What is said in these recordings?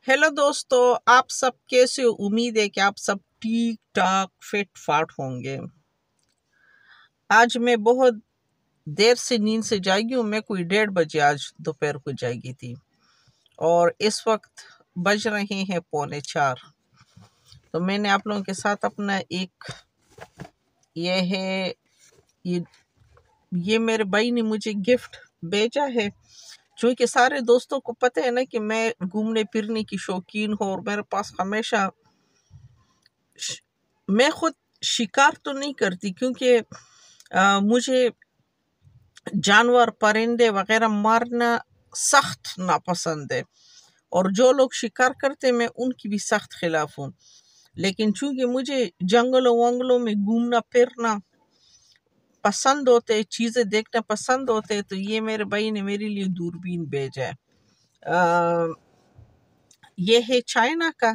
Hello दोस्तों, आप सब कैसे हो? उम्मीद है कि आप सब ठीक ठाक फिट फाट होंगे। आज मैं बहुत देर से नींद से जागी हूँ। मैं कोई 1:30 बजे आज दोपहर को जागी थी और इस वक्त बज रहे हैं 3:45। तो मैंने आप लोगों के साथ अपना एक ये है ये मेरे भाई ने मुझे गिफ्ट भेजा है। क्योंकि सारे दोस्तों को पता है ना कि मैं घूमने फिरने की शौकीन हूँ और मेरे पास हमेशा मैं खुद शिकार तो नहीं करती क्योंकि मुझे जानवर परिंदे वगैरह मारना सख्त नापसंद है और जो लोग शिकार करते मैं उनकी भी सख्त खिलाफ हूँ। लेकिन चूंकि मुझे जंगलों वंगलों में घूमना फिरना पसंद होते, चीज़ें देखना पसंद होते, तो ये मेरे भाई ने मेरे लिए दूरबीन भेजा है। ये है चाइना का।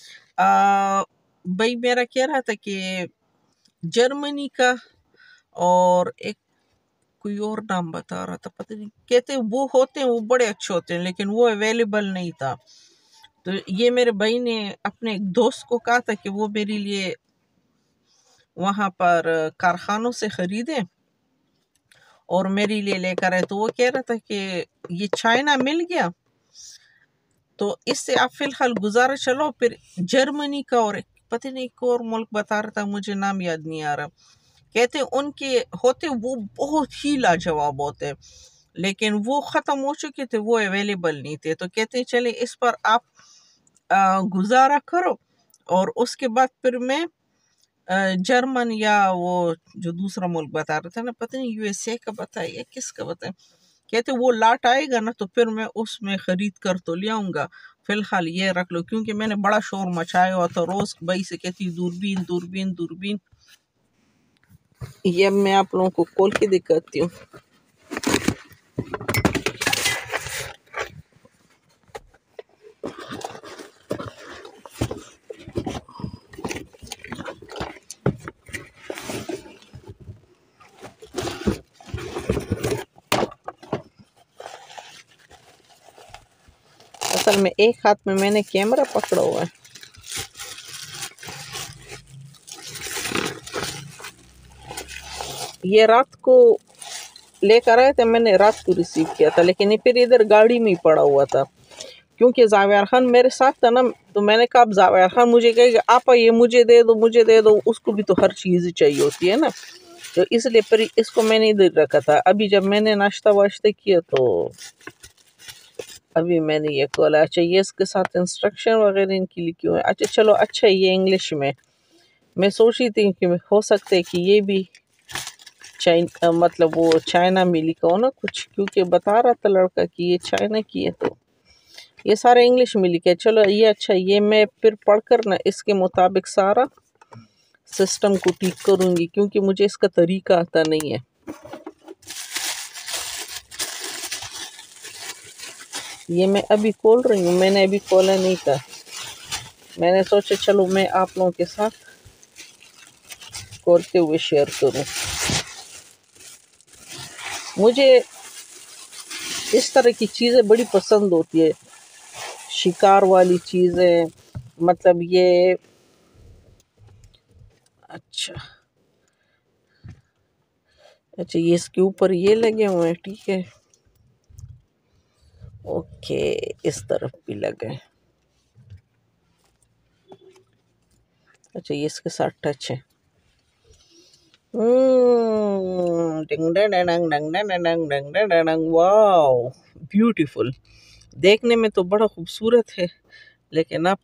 भाई मेरा कह रहा था कि जर्मनी का और एक कोई और नाम बता रहा था, पता नहीं, कहते वो होते हैं, वो बड़े अच्छे होते हैं, लेकिन वो अवेलेबल नहीं था। तो ये मेरे भाई ने अपने एक दोस्त को कहा था कि वो मेरे लिए वहां पर कारखानों से खरीदे और मेरे लिए लेकर आए। तो वो कह रहा था कि ये चाइना मिल गया तो इससे आप फिलहाल गुजारा चलो। फिर जर्मनी का और पता नहीं एक और मुल्क बता रहा था, मुझे नाम याद नहीं आ रहा। कहते उनके होते वो बहुत ही लाजवाब होते, लेकिन वो ख़त्म हो चुके थे, वो अवेलेबल नहीं थे। तो कहते चले इस पर आप गुजारा करो और उसके बाद फिर मैं जर्मन या वो जो दूसरा मुल्क बता रहा था ना, पता नहीं यूएसए का बताया या किसका बताया, कहते वो लाट आएगा ना तो फिर मैं उसमें खरीद कर तो ले आऊंगा। फिलहाल ये रख लो, क्योंकि मैंने बड़ा शोर मचाया हुआ था। रोज भाई से कहती दूरबीन दूरबीन दूरबीन। ये मैं आप लोगों को खोल के दिखाती हूँ। असल में एक हाथ में मैंने कैमरा पकड़ा हुआ है। ये रात को लेकर आए थे, मैंने रात को रिसीव किया था, लेकिन ये फिर इधर गाड़ी में ही पड़ा हुआ था। क्योंकि जावेर खान मेरे साथ था ना, तो मैंने कहा अब जावेर खान मुझे कहेगा आप ये मुझे दे दो मुझे दे दो, उसको भी तो हर चीज़ चाहिए होती है ना। तो इसलिए फिर इसको मैंने इधर रखा था। अभी जब मैंने नाश्ता वाश्ता किया तो अभी मैंने ये खोला। अच्छा, ये इसके साथ इंस्ट्रक्शन वगैरह इनकी लिखी हुई है। अच्छा चलो, अच्छा ये इंग्लिश में। मैं सोच रही थी कि हो सकता है कि ये भी मतलब वो चाइना में लिखा हो ना कुछ, क्योंकि बता रहा था लड़का कि ये चाइना की है, तो ये सारा इंग्लिश में लिखा है। चलो ये अच्छा, ये मैं फिर पढ़कर ना इसके मुताबिक सारा सिस्टम को ठीक करूँगी, क्योंकि मुझे इसका तरीका आता नहीं है। ये मैं अभी खोल रही हूँ, मैंने अभी खोला नहीं था। मैंने सोचा चलो मैं आप लोगों के साथ खोलते हुए शेयर करूँ। मुझे इस तरह की चीज़ें बड़ी पसंद होती है, शिकार वाली चीज़ें। मतलब ये अच्छा अच्छा, ये इसके ऊपर ये लगे हुए हैं, ठीक है, ओके। इस तरफ भी लगे। अच्छा, ये इसके साथ टच है। Wow, beautiful. देखने में तो बड़ा खूबसूरत है, लेकिन अब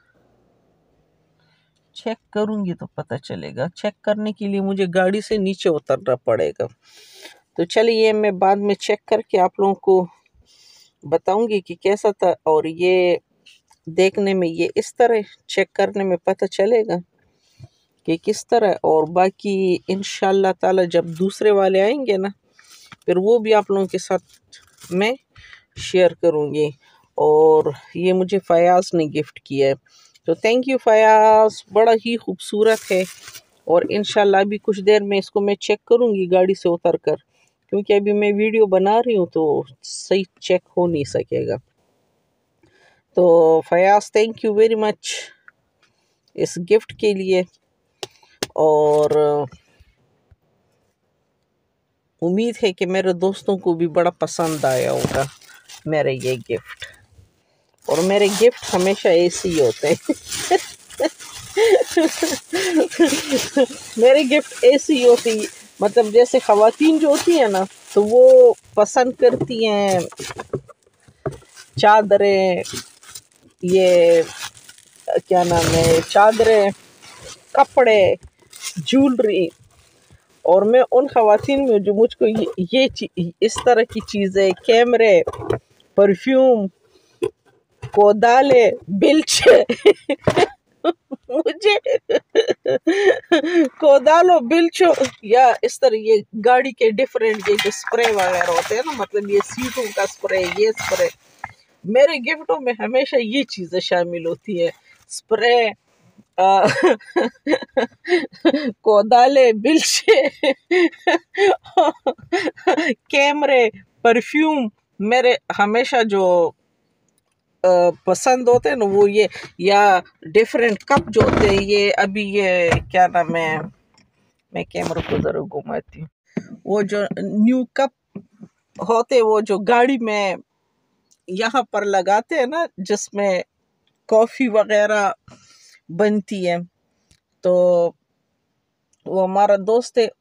चेक करूंगी तो पता चलेगा। चेक करने के लिए मुझे गाड़ी से नीचे उतरना पड़ेगा। तो चलिए मैं बाद में चेक करके आप लोगों को बताऊंगी कि कैसा था। और ये देखने में ये इस तरह, चेक करने में पता चलेगा कि किस तरह। और बाकी इंशाल्लाह ताला जब दूसरे वाले आएंगे ना, फिर वो भी आप लोगों के साथ मैं शेयर करूँगी। और ये मुझे फयाज ने गिफ्ट किया है, तो थैंक यू फयाज, बड़ा ही खूबसूरत है। और इंशाल्लाह अभी कुछ देर में इसको मैं चेक करूँगी गाड़ी से उतर कर, क्योंकि अभी मैं वीडियो बना रही हूँ तो सही चेक हो नहीं सकेगा। تو Fayaz thank you very much اس گفٹ کے لیے، اور امید ہے کہ میرے دوستوں کو بھی بڑا پسند آیا ہوگا میرا یہ گفٹ، اور میرے گفٹ ہمیشہ ایسے ہی ہوتے ہیں میرے گفٹ ایسے ہی ہوتی، مطلب جیسے خواتین جو ہوتی ہیں نا تو وہ پسند کرتی ہیں چادریں، یہ کیا نام ہے، چادریں، کپڑے، جولری، اور میں ان خواتین میں جو مجھ کو اس طرح کی چیزیں، کیمرے، پرفیوم، کودالے، بلچے مجھے کودالو، بلچو، یا اس طرح یہ گاڑی کے ڈیفرنٹ یہ جو اسپرے وغیرہ ہوتے ہیں نا، مطلب یہ سیٹوں کا اسپرے، یہ اسپرے، میرے گفٹوں میں ہمیشہ یہ چیزیں شامل ہوتی ہے، اسپرے، کودالے، بلچے، کیمرے، پرفیوم، میرے ہمیشہ جو پسند ہوتے ہیں نا وہ یہ، یا ڈیفرنٹ کپ جو ہوتے ہیں، یہ ابھی یہ کیا نام ہے، میں کیمرہ کو ذرا گھماتی ہوں، وہ جو نیو کپ ہوتے وہ جو گاڑی میں یہاں پر لگاتے ہیں نا، جس میں کافی وغیرہ بنتی ہے، تو وہ ہمارا دوست ہے،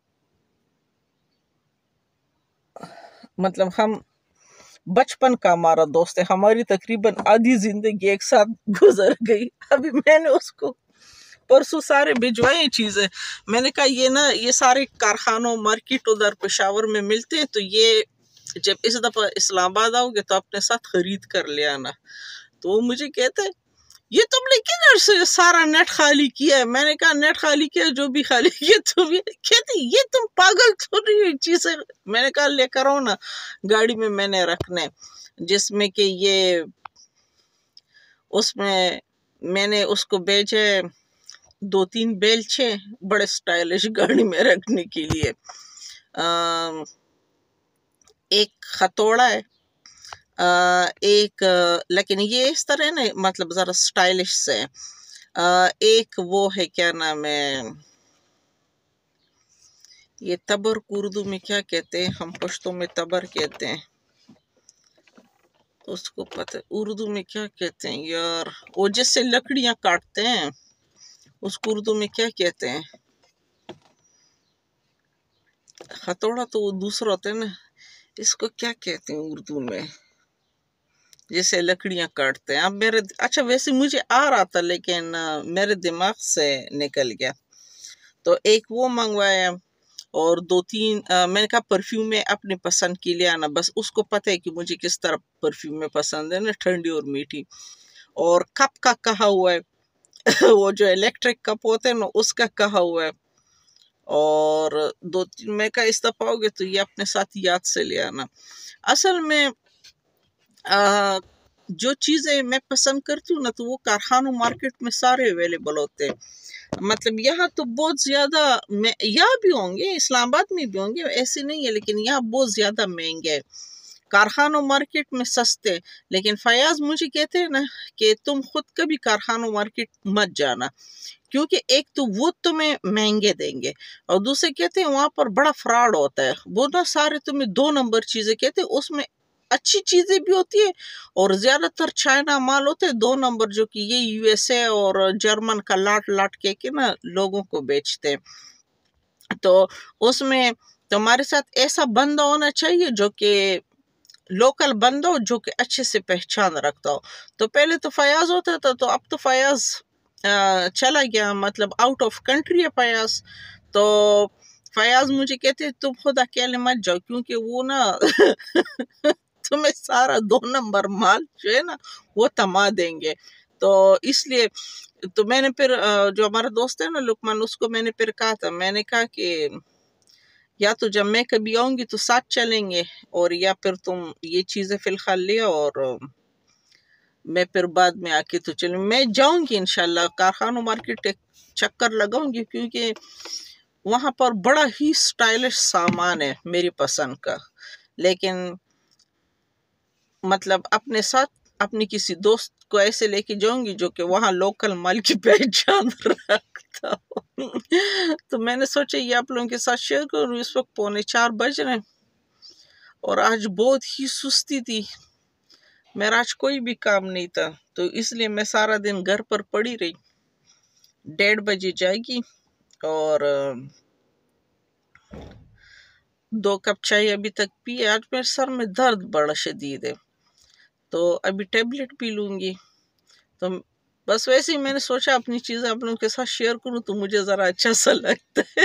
مطلب ہم بچپن کا ہمارا دوست ہے، ہماری تقریباً آدھی زندگی ایک ساتھ گزر گئی، ابھی میں نے اس کو پرسوں سارے بھجوائے چیزیں، میں نے کہا یہ نا یہ سارے کارخانوں مارکیٹ ادھر پشاور میں ملتے ہیں، تو یہ جب اس دفعہ اسلام آباد آؤ گے تو اپنے ساتھ خرید کر لے آنا، تو وہ مجھے کہتے ہیں یہ تم نے کدھر سارا نیٹ خالی کیا ہے، میں نے کہا نیٹ خالی کیا، جو بھی خالی کیا تم، کہتے یہ تم پاگل تو نہیں چیزیں، میں نے کہا لے کر آؤ نا، گاڑی میں میں نے رکھنے، جس میں کہ یہ اس میں نے اس کو بھیجے 2-3 بیلچے بڑے سٹائلش گاڑی میں رکھنے کے لیے، ایک ہتھوڑا ہے، ایک لیکن یہ اس طرح ہے نا، مطلب ذرا سٹائلش سے، ایک وہ ہے کیا نام ہے، یہ تبر کو اردو میں کیا کہتے ہیں، ہم پشتوں میں تبر کہتے ہیں، اس کو پتہ اردو میں کیا کہتے ہیں یار، وہ جس سے لکڑیاں کاٹتے ہیں اس کو اردو میں کیا کہتے ہیں، ہتھوڑا تو وہ دوسرا ہوتا ہے نا، اس کو کیا کہتے ہیں اردو میں، جیسے لکڑیاں کاٹتے ہیں، اب میرے اچھا ویسے مجھے آ رہا تھا لیکن میرے دماغ سے نکل گیا، تو ایک وہ منگوایا، اور 2-3 میں نے کہا پرفیوم میں اپنے پسند کی لے آنا، بس اس کو پتہ ہے کہ مجھے کس طرح پرفیوم میں پسند ہے نا، ٹھنڈی اور میٹھی، اور کپ کا کہا ہوا ہے وہ جو الیکٹرک کپ ہوتے ہیں نا اس کا کہا ہوا ہے، اور 2-3 میں کہا اس دفعہ آؤ گے تو یہ اپنے ساتھ یاد سے لے آنا، اصل میں جو چیزیں میں پسند کرتی ہوں نا تو وہ کارخانوں مارکیٹ میں سارے اویلیبل ہوتے ہیں، مطلب یہاں تو بہت زیادہ یہاں بھی ہوں گے، اسلام آباد میں بھی ہوں گے، ایسے نہیں ہے، لیکن یہاں بہت زیادہ مہنگے ہے، کارخانوں مارکیٹ میں سستے، لیکن فیاض مجھے کہتے ہیں نا کہ تم خود کبھی کارخانوں مارکیٹ مت جانا، کیونکہ ایک تو وہ تمہیں مہنگے دیں گے، اور دوسرے کہتے ہیں وہاں پر بڑا فراڈ ہوتا ہے، وہ نا سارے تمہیں 2 نمبر چیزیں کہتے ہیں، اس میں اچھی چیزیں بھی ہوتی ہے، اور زیادہ تر چائنا مال ہوتے ہیں 2 نمبر، جو کہ یہ یو ایس اے اور جرمن کا لاٹ کے نا لوگوں کو بیچتے ہیں، تو اس میں تمہارے ساتھ ایسا بندہ ہونا چاہیے جو کہ لوکل بندہ ہو، جو کہ اچھے سے پہچان رکھتا ہو، تو پہلے تو فیاض ہوتا تھا، تو اب تو فیاض چلا گیا، مطلب آؤٹ آف کنٹری ہے فیاض، تو فیاض مجھے کہتے تم خود اکیلے مت جاؤ، کیونکہ وہ نا تمہیں سارا 2 نمبر مال جو ہے نا وہ تما دیں گے، تو اس لیے تو میں نے پھر جو ہمارا دوست ہے نا لقمان، اس کو میں نے پھر کہا تھا، میں نے کہا کہ یا تو جب میں کبھی آؤں گی تو ساتھ چلیں گے، اور یا پھر تم یہ چیزیں فی الحال لے، اور میں پھر بعد میں آ کے تو چلوں، میں جاؤں گی انشاءاللہ کارخانوں مارکیٹ ایک چکر لگاؤں گی، کیونکہ وہاں پر بڑا ہی سٹائلش سامان ہے میری پسند کا، لیکن مطلب اپنے ساتھ اپنی کسی دوست کو ایسے لے کے جاؤں گی جو کہ وہاں لوکل مال کی پہچان رکھتا ہو۔ تو میں نے سوچا یہ آپ لوگوں کے ساتھ شیئر کروں۔ اس وقت 3:45 بج رہے ہیں اور آج بہت ہی سستی تھی، میرا آج کوئی بھی کام نہیں تھا، تو اس لیے میں سارا دن گھر پر پڑی رہی۔ 1:30 بجے جائے گی اور 2 کپ چائے ابھی تک پی۔ آج میرے سر میں درد بڑا شدید ہے، تو ابھی ٹیبلٹ پی لوں گی۔ تو بس ویسے ہی میں نے سوچا اپنی چیزیں آپ لوگوں کے ساتھ شیئر کروں تو مجھے ذرا اچھا سا لگتا ہے۔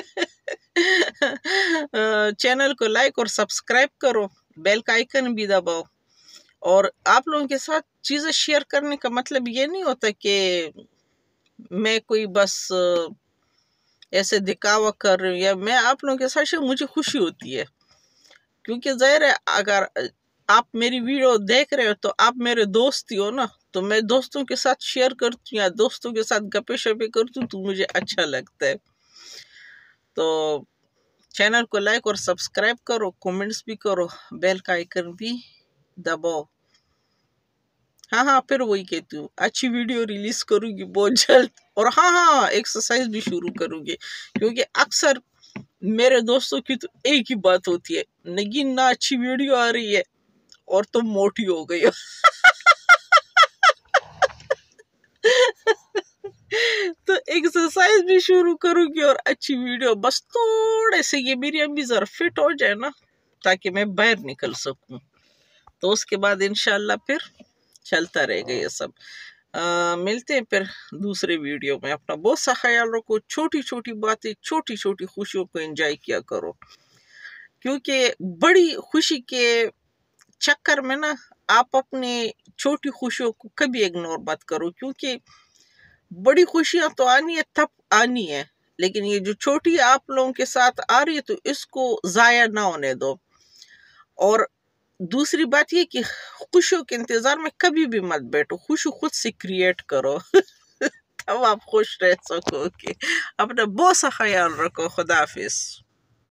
چینل کو لائک اور سبسکرائب کرو، بیل کا آئیکن بھی دباؤ۔ اور آپ لوگوں کے ساتھ چیزیں شیئر کرنے کا مطلب یہ نہیں ہوتا کہ میں کوئی بس ایسے دکھاوا کر رہی ہوں، یا میں آپ لوگوں کے ساتھ شیئر، مجھے خوشی ہوتی ہے، کیونکہ ظاہر ہے اگر آپ میری ویڈیو دیکھ رہے ہو تو آپ میرے دوست ہی ہو نا، تو میں دوستوں کے ساتھ شیئر کرتی ہوں یا دوستوں کے ساتھ گپے شپے کرتی ہوں تو مجھے اچھا لگتا ہے۔ تو چینل کو لائک اور سبسکرائب کرو، کومنٹس بھی کرو، بیل کا آئیکن بھی دباؤ۔ ہاں پھر وہی کہتی ہوں، اچھی ویڈیو ریلیز کروں گی بہت جلد، اور ہاں ایکسرسائز بھی شروع کروں گی، کیونکہ اکثر میرے دوستوں کی تو ایک ہی بات ہوتی ہے، نگین نہ اچھی ویڈیو آ رہی ہے اور تم موٹی ہو گئی ہو۔ تو ایکسرسائز بھی شروع کروں گی اور اچھی ویڈیو، بس تھوڑے سے یہ میری امی ذرا فٹ ہو جائے نا تاکہ میں باہر نکل سکوں، تو اس کے بعد انشاءاللہ پھر چلتا رہے گا یہ سب۔ ملتے ہیں پھر دوسرے ویڈیو میں۔ اپنا بہت سا خیال رکھو، چھوٹی چھوٹی باتیں، چھوٹی چھوٹی خوشیوں کو انجوائے کیا کرو، کیونکہ بڑی خوشی کے چکر میں نا آپ اپنے چھوٹی خوشیوں کو کبھی اگنور مت کرو، کیونکہ بڑی خوشیاں تو آنی ہے، تب آنی ہے، لیکن یہ جو چھوٹی آپ لوگوں کے ساتھ آ رہی ہے تو اس کو ضائع نہ ہونے دو۔ اور دوسری بات یہ کہ خوشیوں کے انتظار میں کبھی بھی مت بیٹھو، خوشی خود سے کریٹ کرو، تب آپ خوش رہ سکو گے۔ اپنا بہت سا خیال رکھو۔ خدا حافظ۔